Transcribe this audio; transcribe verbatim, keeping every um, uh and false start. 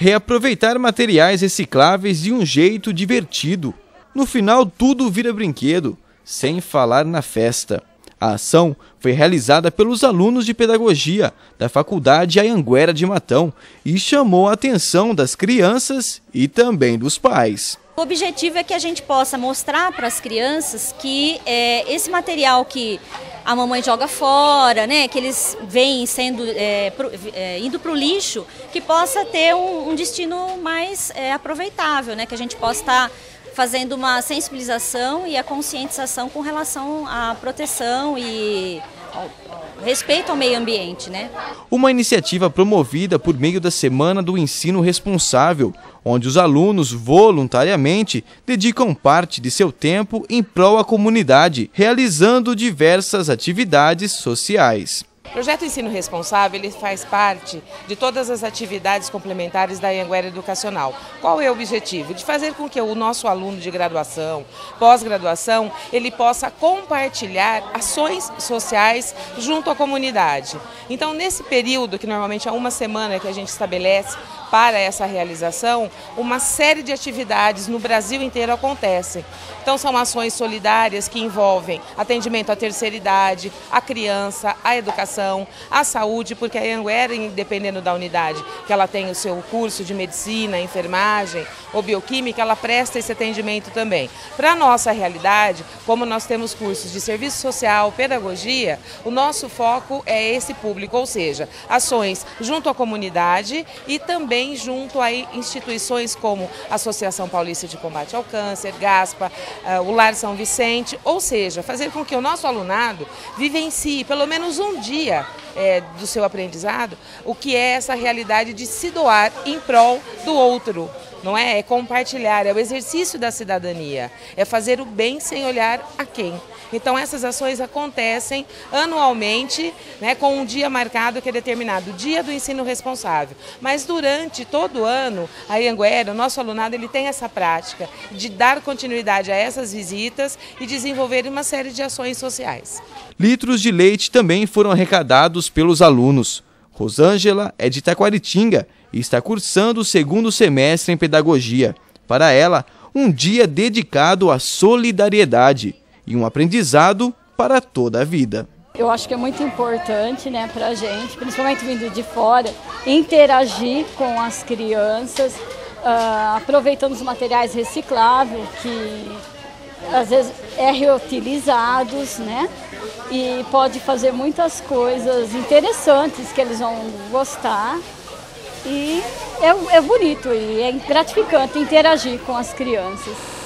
Reaproveitar materiais recicláveis de um jeito divertido. No final, tudo vira brinquedo, sem falar na festa. A ação foi realizada pelos alunos de pedagogia da Faculdade Anhanguera de Matão e chamou a atenção das crianças e também dos pais. O objetivo é que a gente possa mostrar para as crianças que é, esse material que a mamãe joga fora, né, que eles veem sendo, é, pro, é, indo para o lixo, que possa ter um, um destino mais é, aproveitável, né, que a gente possa estar fazendo uma sensibilização e a conscientização com relação à proteção e ao respeito ao meio ambiente, né? Uma iniciativa promovida por meio da Semana do Ensino Responsável, onde os alunos voluntariamente dedicam parte de seu tempo em prol à comunidade, realizando diversas atividades sociais. O Projeto Ensino Responsável ele faz parte de todas as atividades complementares da Anhanguera Educacional. Qual é o objetivo? De fazer com que o nosso aluno de graduação, pós-graduação, ele possa compartilhar ações sociais junto à comunidade. Então, nesse período, que normalmente é uma semana que a gente estabelece para essa realização, uma série de atividades no Brasil inteiro acontecem. Então, são ações solidárias que envolvem atendimento à terceira idade, à criança, à educação, à saúde, porque a Anhanguera, dependendo da unidade, que ela tem o seu curso de medicina, enfermagem ou bioquímica, ela presta esse atendimento também. Para a nossa realidade, como nós temos cursos de serviço social, pedagogia, o nosso foco é esse público, ou seja, ações junto à comunidade e também junto a instituições como a Associação Paulista de Combate ao Câncer, GASPA, o Lar São Vicente, ou seja, fazer com que o nosso alunado vivencie pelo menos um dia é, do seu aprendizado o que é essa realidade de se doar em prol do outro. Não é? É compartilhar, é o exercício da cidadania, é fazer o bem sem olhar a quem. Então essas ações acontecem anualmente, né, com um dia marcado que é determinado, o Dia do Ensino Responsável. Mas durante todo o ano, a Anhanguera, o nosso alunado, ele tem essa prática de dar continuidade a essas visitas e desenvolver uma série de ações sociais. Litros de leite também foram arrecadados pelos alunos. Rosângela é de Taquaritinga e está cursando o segundo semestre em pedagogia. Para ela, um dia dedicado à solidariedade e um aprendizado para toda a vida. Eu acho que é muito importante, né, para a gente, principalmente vindo de fora, interagir com as crianças, uh, aproveitando os materiais recicláveis, que às vezes é reutilizados, né? E pode fazer muitas coisas interessantes que eles vão gostar. E é, é bonito e é gratificante interagir com as crianças.